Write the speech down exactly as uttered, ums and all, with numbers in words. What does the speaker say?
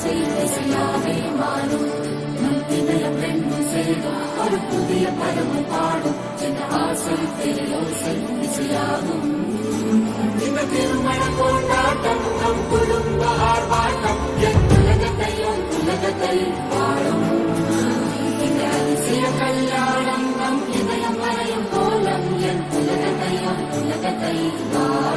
ஆசை இசையாவே மாறும். நம் இதயம் ரெண்டும் சேரும் ஒரு புதிய பருவம் பாடும். இந்த ஆசை திரையோசை இசையாகும். இந்த திருமண கொண்டாட்டம் நம் குடும்ப ஆர்ப்பாட்டம் என் உலகத்தையும் உலகத்தை வாழும். இந்த அதிசய கல்யாணம் நம் இதயம் வரையும் கோலம் என் உலகத்தையும் உலகத்தை வாழும்.